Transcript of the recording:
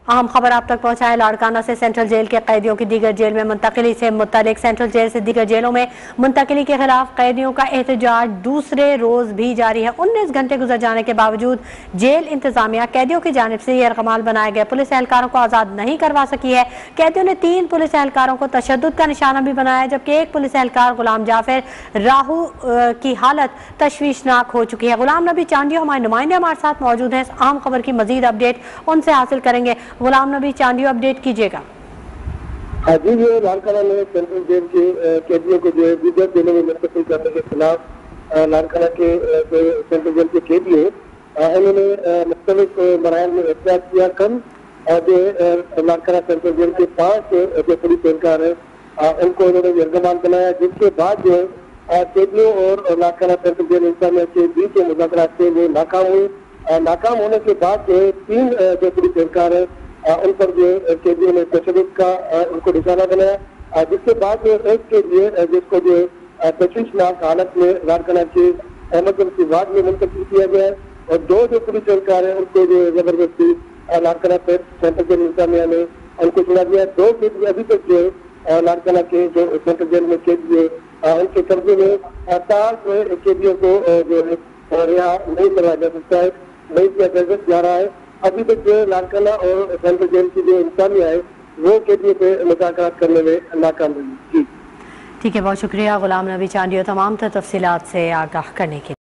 अहम खबर आप तक पहुंचाएं। लाड़काना से सेंट्रल जेल के कैदियों की दीगर जेल में मुंतकिली से मुतल्लिक सेंट्रल जेल से दीगर जेलों में मुंतकिली के खिलाफ कैदियों का एहतजाज दूसरे रोज भी जारी है। 19 घंटे गुजर जाने के बावजूद जेल इंतजामिया कैदियों की जानिब से यरगमाल बनाए गए पुलिस एहलकारों को आज़ाद नहीं करवा सकी है। कैदियों ने 3 पुलिस एहलकारों को तशद्दुद का निशाना भी बनाया, जबकि एक पुलिस एहलकार गुलाम जाफिर राहू की हालत तशवीशनाक हो चुकी है। गुलाम नबी चांदियो हमारे नुमाइंदे हमारे साथ मौजूद हैं। अहम खबर की मजीद अपडेट उनसे हासिल करेंगे। गुलाम नबी चांदियो, अपडेट कीजिएगा। हाँ जी, ये लाड़काना में सेंट्रल जेल के कैदियों को जो है दीगर जेलों में मुंतकिल करने के खिलाफ लाड़काना के सेंट्रल जेल के कैदी हैं, उन्होंने मुख्तलिफ मराहल में एहतजाज किया। कल जो लाड़काना सेंट्रल जेल के 5 जो पुलिस एहलकार हैं उनको उन्होंने यरगमाल बनाया, जिसके बाद जो कैदियों और लाड़काना सेंट्रल जेल इंतजामिया के बीच जो मुज़ाकरात थे वो नाकाम हुए। नाकाम होने के बाद जो 3 जो पुलिस एहलकार हैं उन पर जो कैदियों ने तशद्दुद का उनको निशाना बनाया, जिसके बाद जो एक कैदी है जिसको जो तशवीशनाक हालत में लाड़काना के इमरजेंसी वार्ड में मुंतकिल किया गया है, और 2 जो पुलिस एहलकार हैं उनको जो जबरदस्ती लाड़काना सेंट्रल जेल इंतजामिया ने उनको छुड़ा दिया। 2 कैदी अभी तक जो लाड़काना के जो सेंट्रल जेल में कैदी है उनके कब्जे में कैदियों को जो है रिहा नहीं करवाया जा सकता है, नहीं किया जा रहा है। अभी तक जो लाड़काना और सेंट्रल जेल की जो इंतजामिया है वो कैदियों से मुज़ाकरात करने में नाकाम रही। ठीक है, बहुत शुक्रिया गुलाम नबी चांदियो तमाम तफसीलात से आगाह करने के लिए।